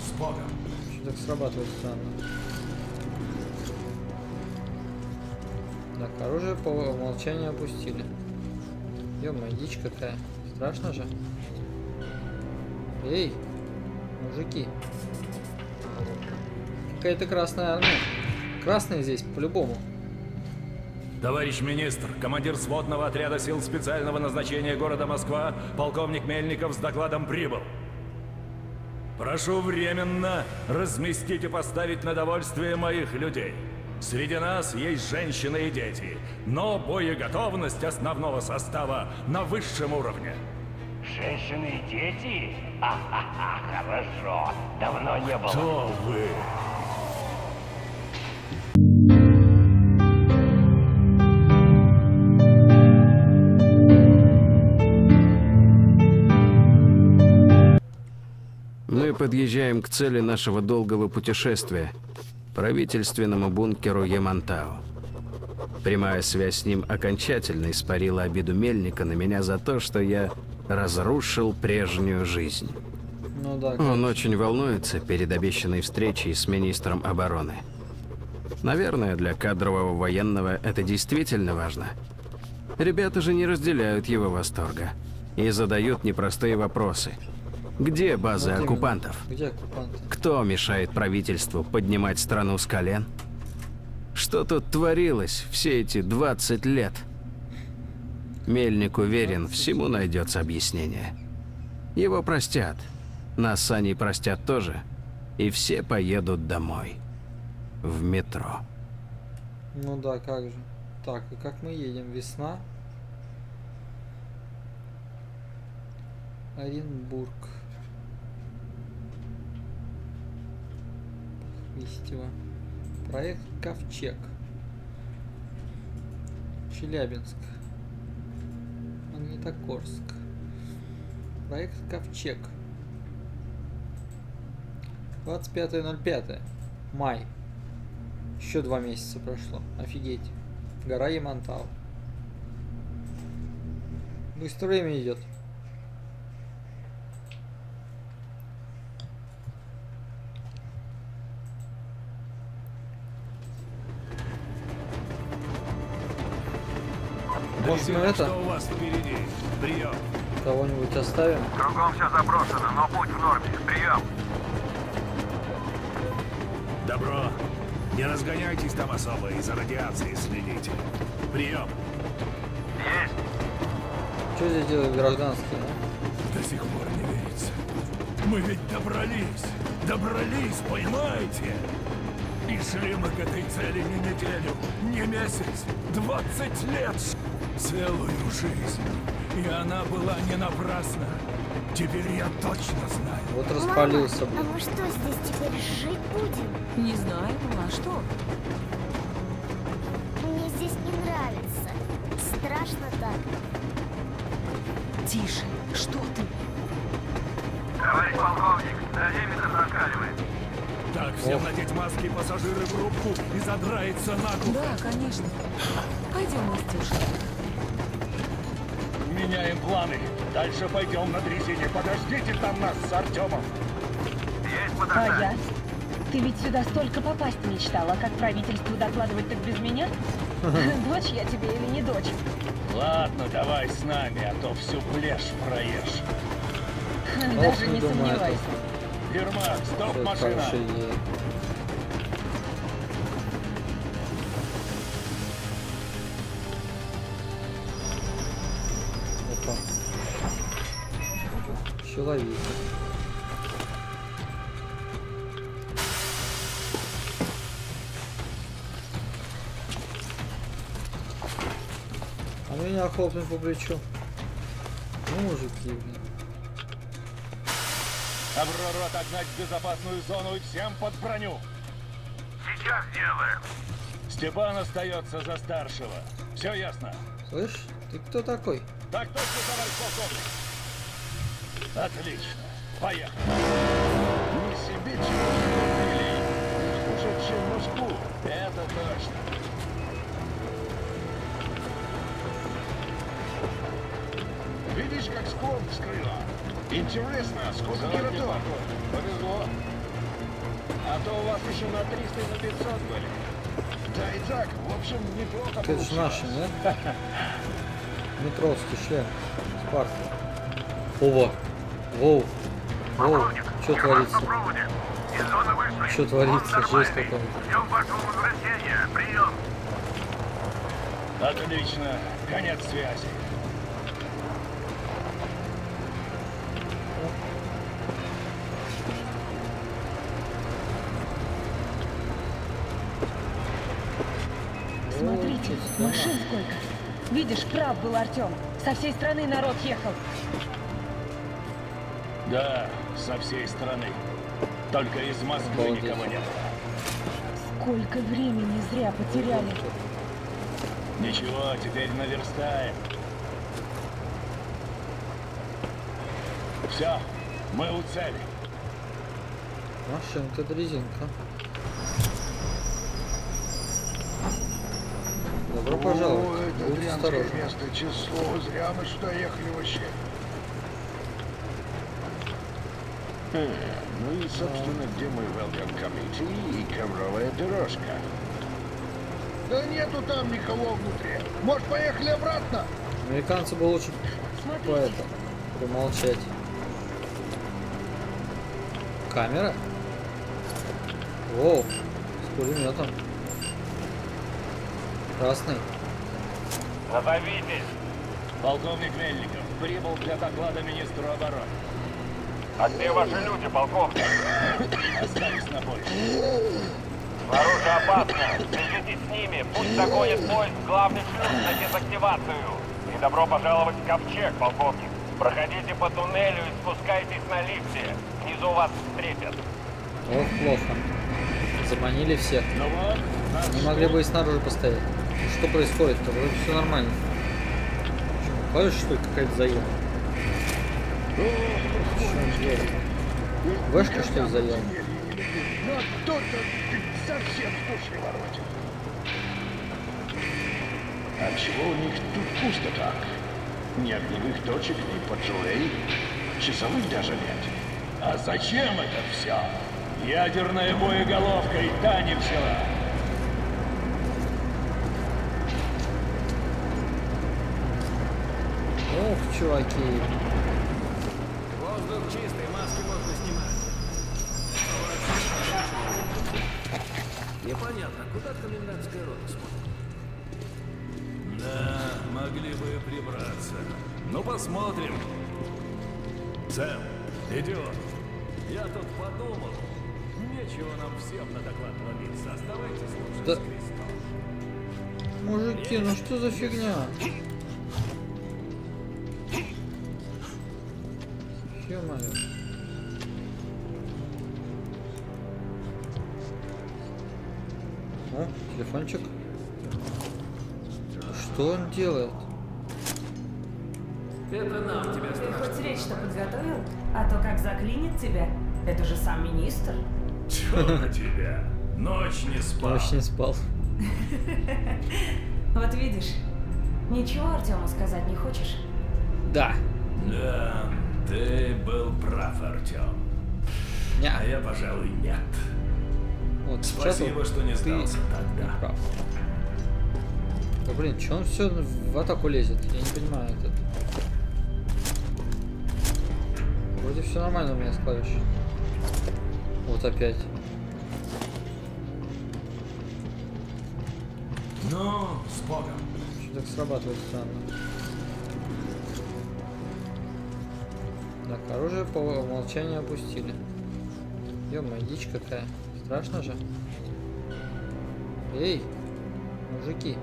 С Богом. Что так срабатывает странно. Так, оружие по умолчанию опустили. Ё-моё, дичь какая. Страшно же. Эй, мужики. Какая-то красная армия. Красные здесь, по-любому. Товарищ министр, командир сводного отряда сил специального назначения города Москва, полковник Мельников с докладом прибыл. Прошу временно разместить и поставить на довольствие моих людей. Среди нас есть женщины и дети, но боеготовность основного состава на высшем уровне. Женщины и дети? Ха-ха-ха, хорошо. Давно не было. Кто вы? Мы подъезжаем к цели нашего долгого путешествия – правительственному бункеру Ямантау. Прямая связь с ним окончательно испарила обиду Мельника на меня за то, что я разрушил прежнюю жизнь. Ну да. Он очень волнуется перед обещанной встречей с министром обороны. Наверное, для кадрового военного это действительно важно. Ребята же не разделяют его восторга и задают непростые вопросы. Где базы Вот оккупантов? Где оккупанты? Кто мешает правительству поднимать страну с колен? Что тут творилось все эти 20 лет? Мельник уверен, всему найдется объяснение. Его простят. Нас с Аней простят тоже. И все поедут домой. В метро. Ну да, как же. Так, и как мы едем? Весна. Оренбург. Мистево. Проект Ковчег. Челябинск. Магнитогорск. Проект Ковчег. 25.05. Май. Еще 2 месяца прошло. Офигеть. Гора Ямантау. Быстро время идет. Может, мы это? Что у вас впереди? Прием. Кого-нибудь оставим? Кругом все заброшено, но путь в норме. Прием. Добро. Не разгоняйтесь там особо, и за радиацией следите. Прием. Есть. Что здесь делают гражданские, а? До сих пор не верится. Мы ведь добрались. Добрались, понимаете? И шли мы к этой цели не неделю, не месяц, 20 лет. Целую жизнь. И она была не напрасна. Теперь я точно знаю. Вот распалился, Мама, а блин. мы что, здесь теперь жить будем? Не знаю, а что? Мне здесь не нравится. Страшно так. Тише, что ты? Товарищ полковник, дозиметр зашкаливает. Так, всем надеть маски, пассажиры в рубку и задраиться наглухо. Да, конечно. Пойдем, Настюша. Меняем планы. Дальше пойдем на дрезине. Подождите там нас с Артемом. Есть А подождать. я? Ты ведь сюда столько попасть мечтала, как правительству докладывать так без меня? Дочь я тебе или не дочь? Ладно, давай с нами, а то всю плешь проешь. Даже не думаю, сомневайся. Ермак, стоп, Это машина. хорошая идея. Опа. Человек. А меня хлопнуть по плечу. Ну, мужики, блин. Аврору отогнать в безопасную зону и всем под броню. Сейчас делаем. Степан остается за старшего. Все ясно? Слышь, ты кто такой? Так точно, товарищ полковник. Отлично. Поехали. Не себе чего купили. Хуже, чем Москву. Это точно. Видишь, как склон вскрыла? Интересно, сколько килотонн? Повезло. А то у вас еще на 300 и на 500 были. Да и так, в общем, неплохо Это же получилось. наши, нет? Метровский шлем. Спарта. Ова. Воу. Воу. Что творится? Из зоны вышли. Что творится? Курс Жесть нормальный. какая-то. Ждем вашего возвращения. Прием. Отлично. Конец связи. Смотрите, машин сколько. Видишь, прав был Артем. Со всей страны народ ехал. Да, со всей страны. Только из Москвы Обалдеть. никого не было. Сколько времени зря потеряли. Ничего, теперь наверстаем. Все, мы у цели. Машинка, это резинка. Добро пожаловать. это Будь дрянское осторожны. место, число. Зря мы сюда ехали вообще. Ну и, собственно, где мой welcome committee и ковровая дорожка? Да нету там никого внутри. Может, поехали обратно? Американцы бы лучше по это помолчать. Камера? Воу, с пулеметом. Красный. Назовитесь. Полковник Мельников прибыл для доклада министру обороны. А где ваши люди, полковник? Остались на поезде. Снаружи опасно. Следите с ними. Пусть загонит поезд в главный шлюз на дезактивацию. И добро пожаловать в Ковчег, полковник. Проходите по туннелю и спускайтесь на лифте. Внизу вас встретят. Ох, плохо. Заманили всех. Ну вот, нас Не могли бы и снаружи постоять. Ну, что происходит-то? Вроде все нормально. Что, клавиша, что ли, какая-то заела? Вешка, что ли, заела? Ну, кто-то совсем души воротит. А чего у них тут пусто так? Ни огневых точек, ни патрулей, часовых даже нет. А зачем это все? Ядерная боеголовка и та не взяла. Ох, чуваки. Воздух чистый, маски можно снимать. Непонятно, куда комендантская рота смотрит? Да, могли бы прибраться. Ну, посмотрим. Сэм, идиот. Я тут подумал. Нечего нам всем на доклад ловиться. Оставайтесь лучше Да. с крестом. Мужики, ну что за фигня? Ё-моё. О, телефончик. Что он делает? Это нам тебя Ты страшно. хоть речь-то подготовил? А то как заклинит тебя. Это же сам министр. Чё на тебя? Ночь не спал. Ночь не спал. Вот видишь, ничего Артему сказать не хочешь? Да. Да, ты был прав, Артем. Ня. А я, пожалуй, нет. Вот сейчас Спасибо, вот что не ты сдался тогда. прав. Да блин, че он все в атаку лезет? Я не понимаю это. Вроде все нормально у меня с клавишей. Вот опять. Ну, с Богом. Что так срабатывает странно. Так, оружие по умолчанию опустили. Ё-моё, дичь какая. Страшно же. Эй, мужики.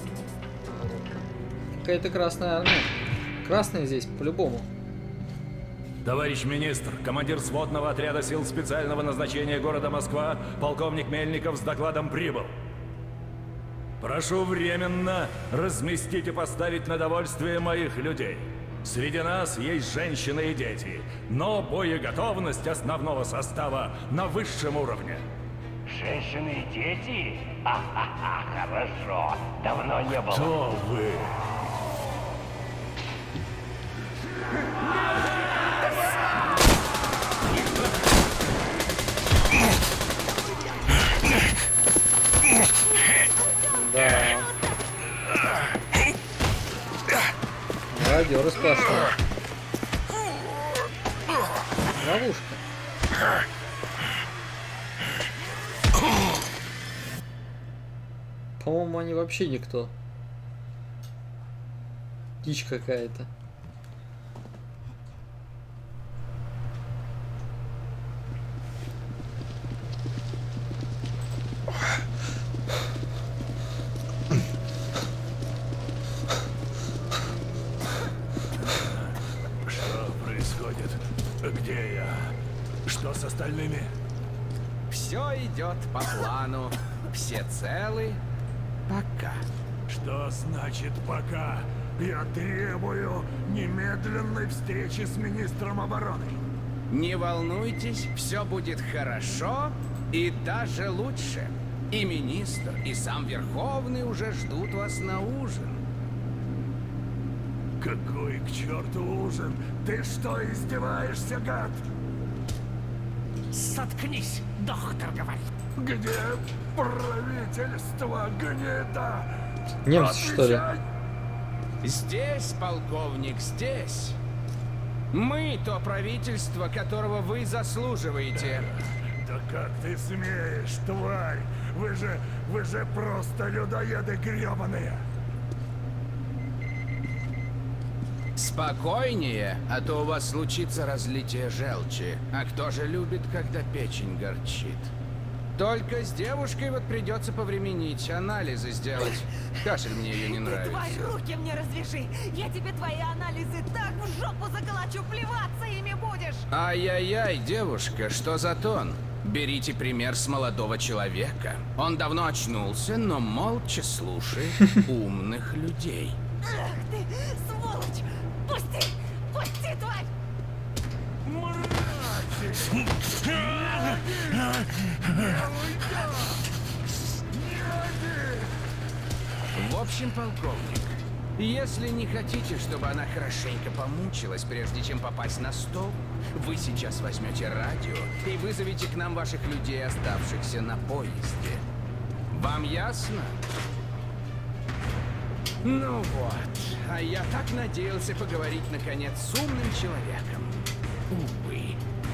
Какая-то красная армия. Красные здесь, по-любому. Товарищ министр, командир сводного отряда сил специального назначения города Москва, полковник Мельников с докладом прибыл. Прошу временно разместить и поставить на довольствие моих людей. Среди нас есть женщины и дети, но боеготовность основного состава на высшем уровне. Женщины и дети? Ха-ха-ха, хорошо. Давно не было. Кто вы? Ссоры сплошные. Ловушка. По-моему, они вообще никто. Дичь какая-то. Что происходит? Где я? Что с остальными? Все идет по плану. Все целы. Пока. Что значит пока? Я требую немедленной встречи с министром обороны. Не волнуйтесь, все будет хорошо и даже лучше. И министр, и сам Верховный уже ждут вас на ужин. Какой к черту ужин? Ты что, издеваешься, гад? Соткнись, доктор говорит. Где правительство, гнида? Немцы, что ли? Отвечай! Здесь, полковник, здесь. Мы то правительство, которого вы заслуживаете. Да как ты смеешь, тварь? Вы же просто людоеды гребаные. Спокойнее, а то у вас случится разлитие желчи. А кто же любит, когда печень горчит? Только с девушкой вот придется повременить, анализы сделать. Кашель мне ее не нравится. Твои руки мне развяжи! Я тебе твои анализы так в жопу заколочу, плеваться ими будешь! Ай-яй-яй, девушка, что за тон? Берите пример с молодого человека. Он давно очнулся, но молча слушает умных людей. Ах ты, сволочь! Пусти! Пусти, тварь! В общем, полковник, если не хотите, чтобы она хорошенько помучилась, прежде чем попасть на стол, вы сейчас возьмете радио и вызовете к нам ваших людей, оставшихся на поезде. Вам ясно? Ну вот, а я так надеялся поговорить наконец с умным человеком. Увы.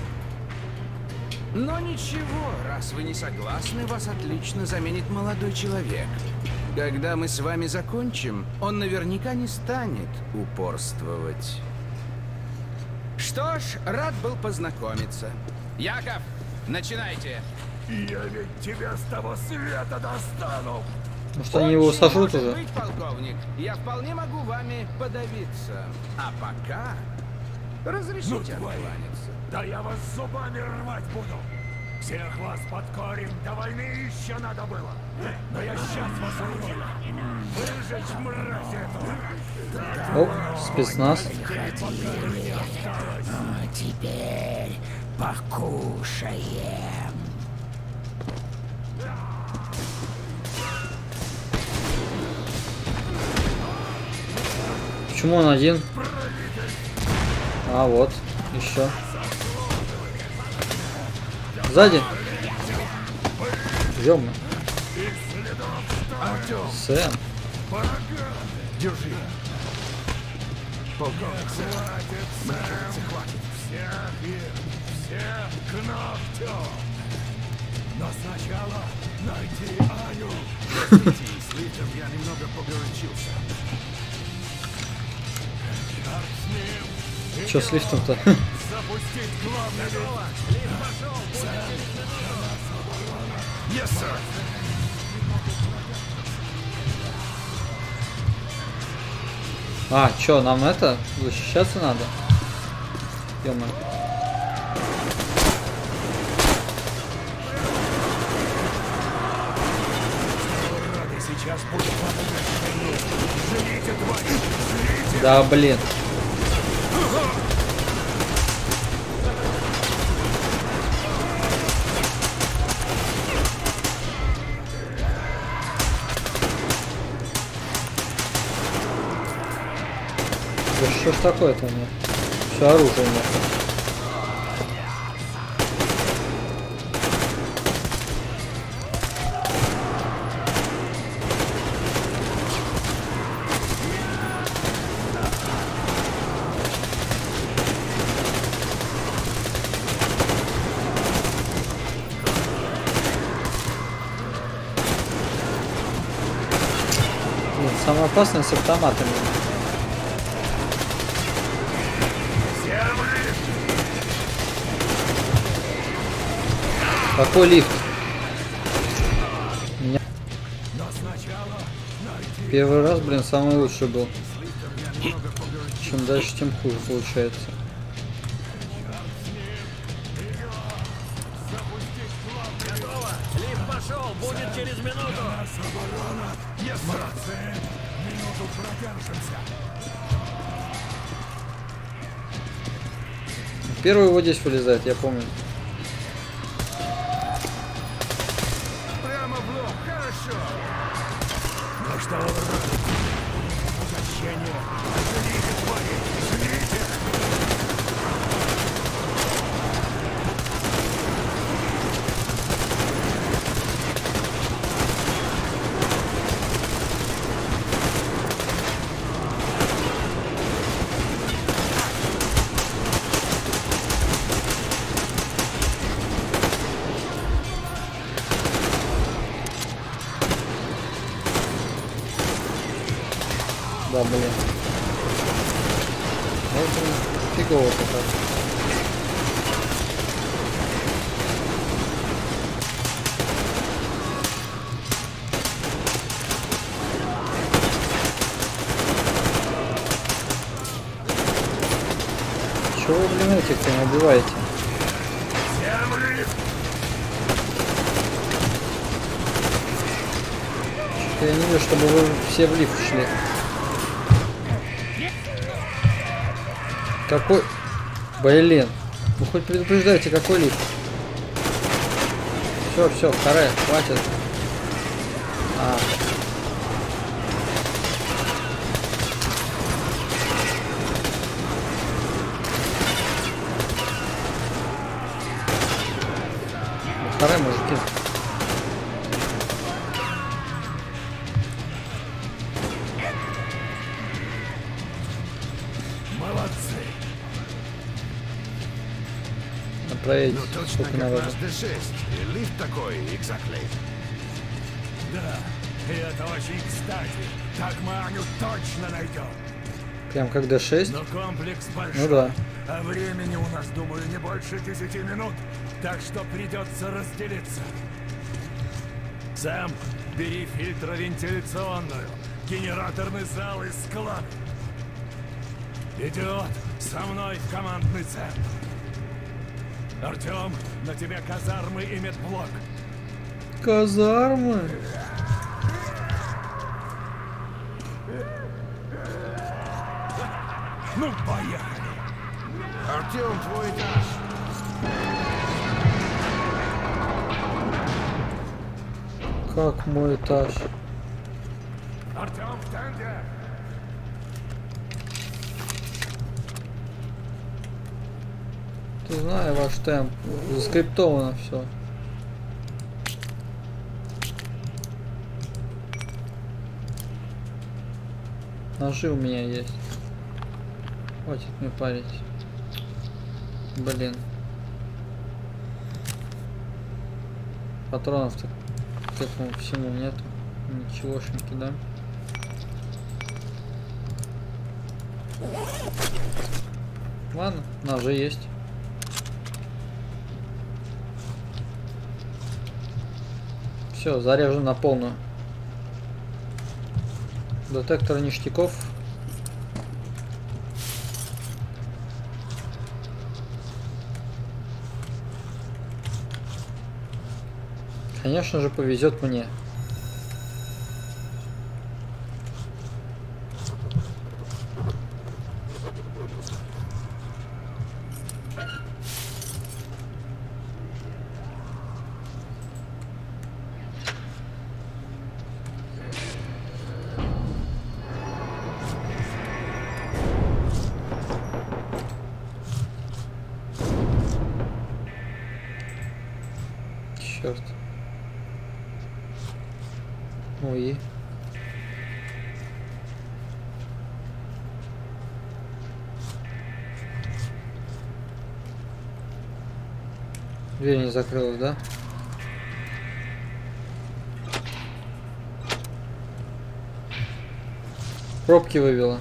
Но ничего, раз вы не согласны, вас отлично заменит молодой человек. Когда мы с вами закончим, он наверняка не станет упорствовать. Что ж, рад был познакомиться. Яков, начинайте. Я ведь тебя с того света достану. Может, они его сожрут может уже? быть, полковник, я вполне могу вами подавиться. А пока разрешите откланяться. Да я вас зубами рвать буду. Всех вас под корень до войны еще надо было. Но я сейчас вас урву. Выжечь мразь эту. Оп, спецназ. А теперь покушаем. Почему он один? А, вот, еще. Сзади. Ёмно. Сэм. Держи. Полковник, мне кажется, хватит. Всех к ногтю. Но сначала найти Аню. Простите, с Литом я немного погорячился. Черт с ним. Чё с лифтом-то? Запустить главный лифт. Yes, sir. А, чё, нам это? Защищаться надо? Ё-моё. Сейчас будет живите, тварь! Живите! Да, блин. Да что ж такое-то у меня? Все оружие нет. Самое опасное с автоматами. Какой лифт? Меня... Первый раз, блин, самый лучший был. Чем дальше, тем хуже получается. Лифт пошел, будет через минуту. Молодцы. Минуту продержимся. Первый вот здесь вылезает, я помню. Прямо в лоб, хорошо. Ну что, угощение. Жмите, твари, жмите. Да, блин. Это фигово пока. Чего вы, блин, этих-то не убиваете? Что-то я не вижу, чтобы вы все в лифт шли. Какой... Блин. Вы хоть предупреждаете, какой лифт? Все, харе, хватит. Харе, мужики. Проедь, ну точно сколько как надо. наш D6. И лифт такой, exactly. Да, и это очень кстати. Так мы Аню точно найдем. Прям как D6? Но комплекс большой. Ну да. А времени у нас, думаю, не больше 10 минут. Так что придется разделиться. Сэм, бери фильтровентиляционную, генераторный зал и склад. Идиот, со мной в командный центр. Артем, на тебе казармы и медблок. Казармы? Ну, поехали. Артем, твой этаж. Как мой этаж? Артем, в тенде. Знаю ваш темп. Заскриптовано все. Ножи у меня есть. Хватит мне парить. Блин. Патронов-то к этому всему нету. Ничегошеньки, да? Ладно, ножи есть. Все, заряжу на полную. Детектор ништяков. Конечно же, повезет мне. Черт. Ой. Дверь не закрылась, да? Пробки вывела.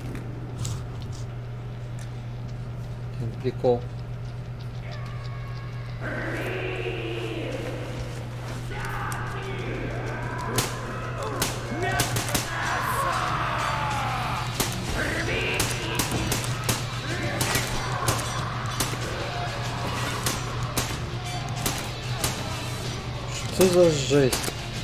Прикол. Что за жесть?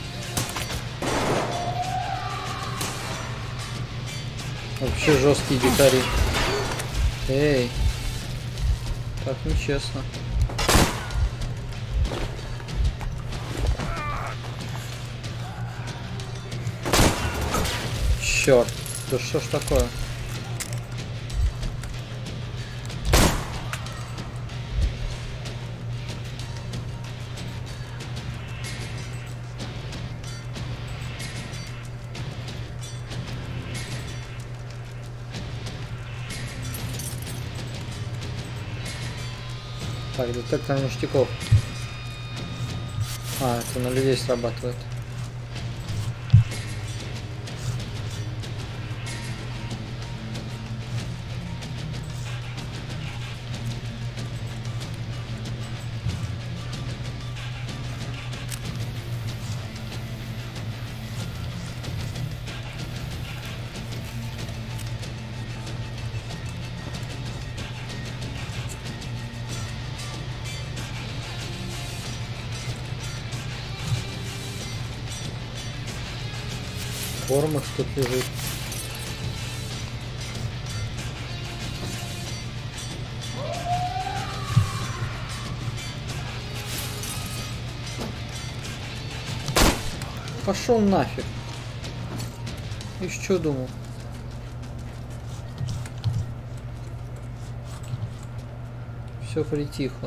Вообще жесткие дикари. Эй. Так нечестно. Черт. Да что ж такое? Так, детектор ништяков. А, это на людей срабатывает. Формах тут лежит. Пошел нафиг. И что думал? Все притихло.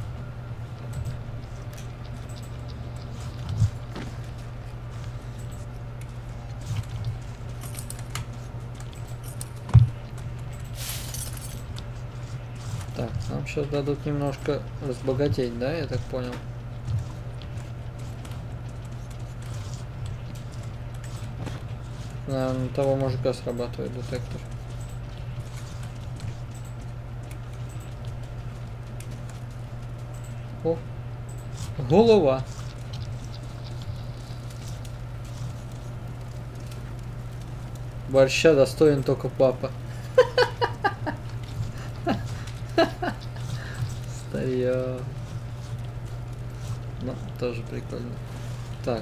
Так, нам сейчас дадут немножко разбогатеть, да, я так понял? На того мужика срабатывает детектор. О, голова. Борща достоин только папа. Старьё. Ну, тоже прикольно. Так.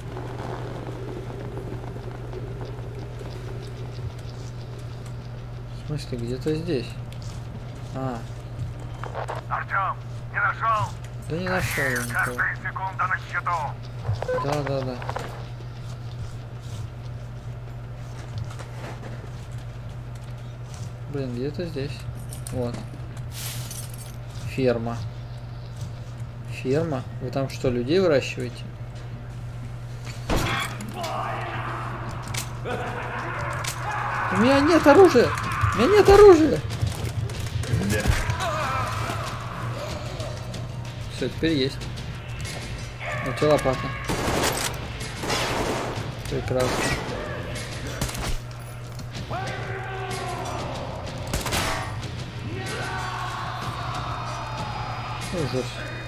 В смысле, где-то здесь? А. Артём, не нашел? Да не нашел я никого. Каждая секунда на счету. Да. Блин, где-то здесь. Вот. Ферма. Ферма? Вы там что, людей выращиваете? У меня нет оружия! У меня нет оружия! Все, теперь есть. У тебя лопата. Прекрасно. Ужас.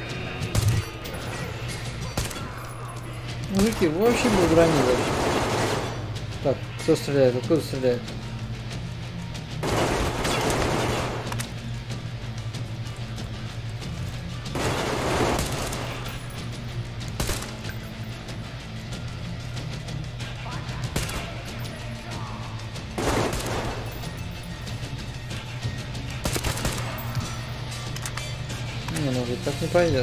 Мужики, вы вообще без брони даже. Так, кто стреляет? Откуда стреляет? Не, ну так не пойдет.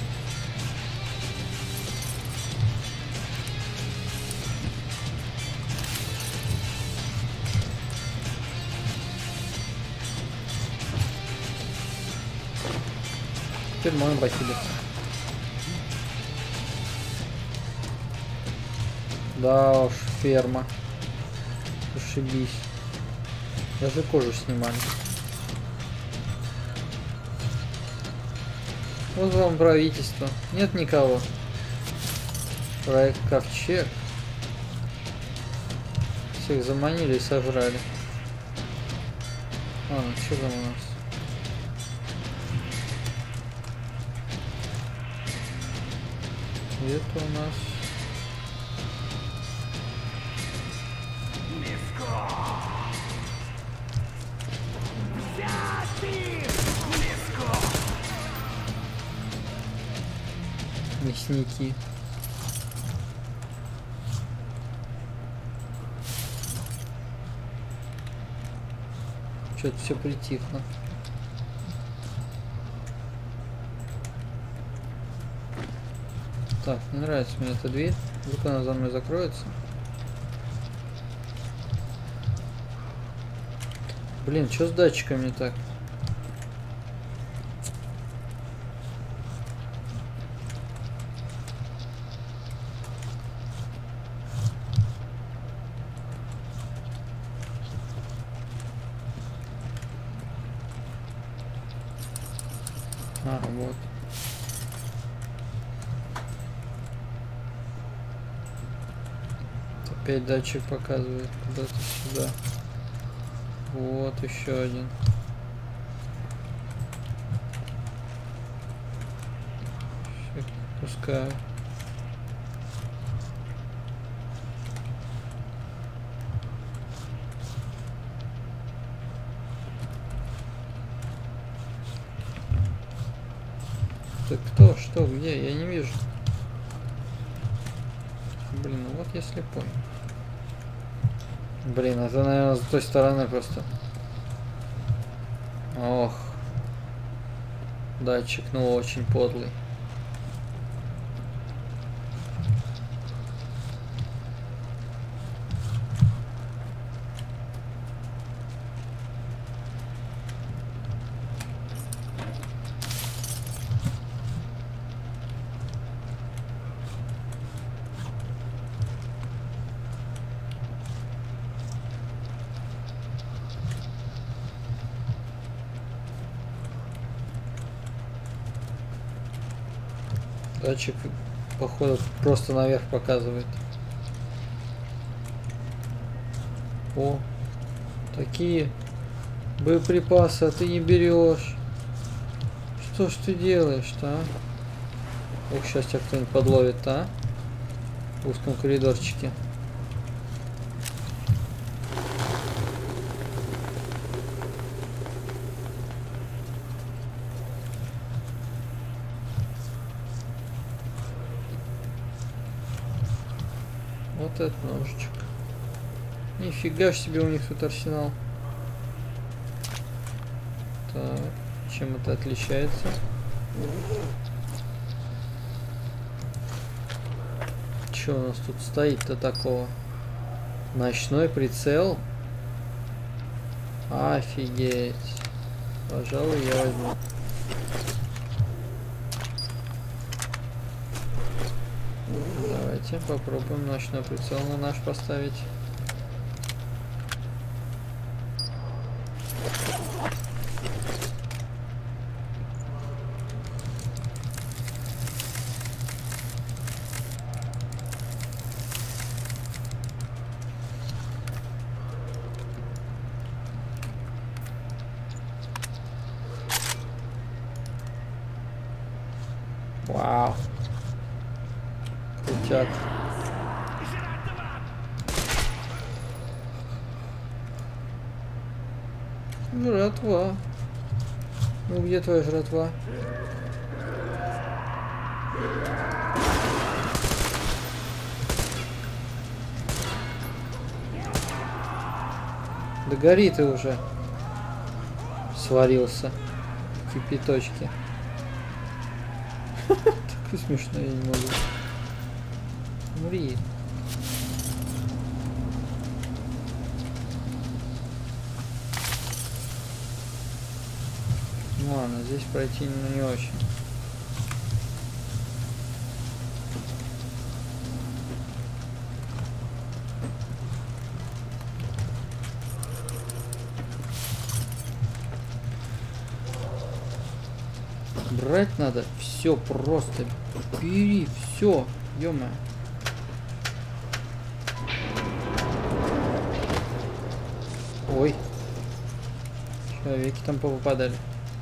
Теперь можем похилиться. Да уж, ферма. Ошибись. Даже кожу снимали. Вот вам правительство. Нет никого. Проект Ковчег. Всех заманили и сожрали. Ладно, что там у нас? Это у нас... Мясники. Что-то все притихло. Так, не нравится мне эта дверь. Вдруг она за мной закроется. Блин, что с датчиками так? А, вот. Опять датчик показывает куда-то сюда. Вот еще один. Все, пускаю. Так кто, что, где? Я не вижу. Блин, ну вот я слепой. Блин, это, наверное, с той стороны просто. Ох. Датчик, ну, очень подлый. Датчик, походу, просто наверх показывает. О, такие боеприпасы, а ты не берешь. Что ж ты делаешь-то, а? Ох, сейчас тебя кто-нибудь подловит, а? В узком коридорчике. Вот этот ножичек. Нифига ж себе у них тут арсенал. Так, чем это отличается? Что у нас тут стоит-то такого? Ночной прицел? Офигеть. Пожалуй, я возьму. Давайте попробуем ночной прицел на наш поставить. Вау. Крутяк. Жратва. Ну где твоя жратва? Да гори ты уже. Сварился. Кипяточки. Такой смешной, я не могу. Умри. Ну ладно, здесь пройти не очень. Брать надо все просто. Бери все. Ё-моё. Ой. Человеки там попадали.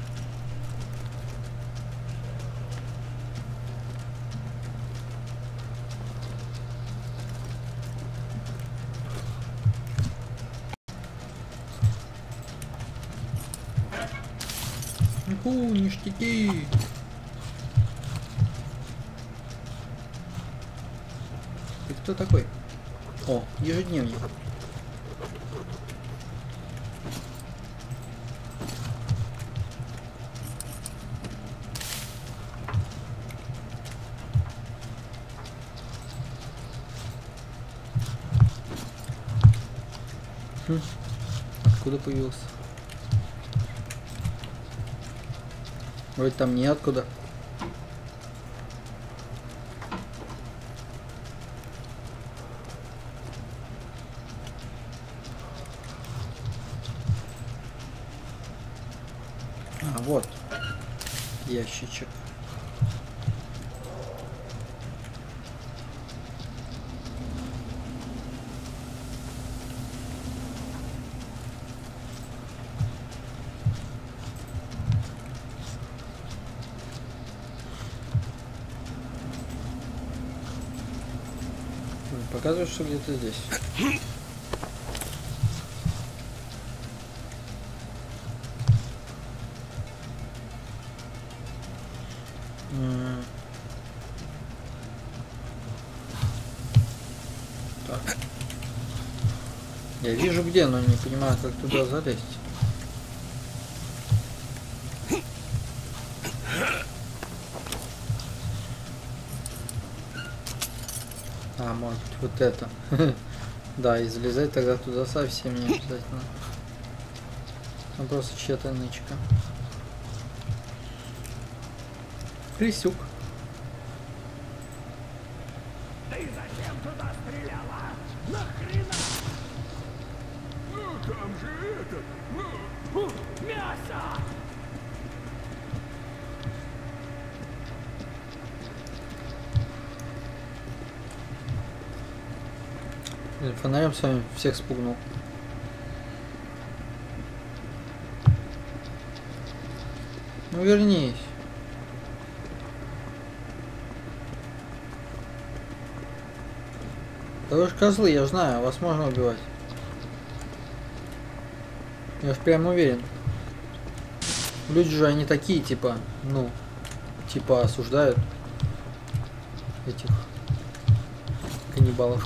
Ништяки. Ты кто такой? О, ежедневник. Откуда появился? Вроде там неоткуда. А, вот. Ящичек. Показывает, что где-то здесь. Так. Я вижу где, но не понимаю, как туда залезть. А, может вот это. Да, и залезать тогда туда совсем не обязательно. Там просто чья-то нычка. Крысюк. Ты зачем туда стреляла? Нахрена? Ну там же этот... мясо! Фонарем с вами всех спугнул. Ну вернись. Да вы ж козлы, я знаю, вас можно убивать. Я ж прям уверен. Люди же они такие, типа, ну, типа осуждают этих каннибалов.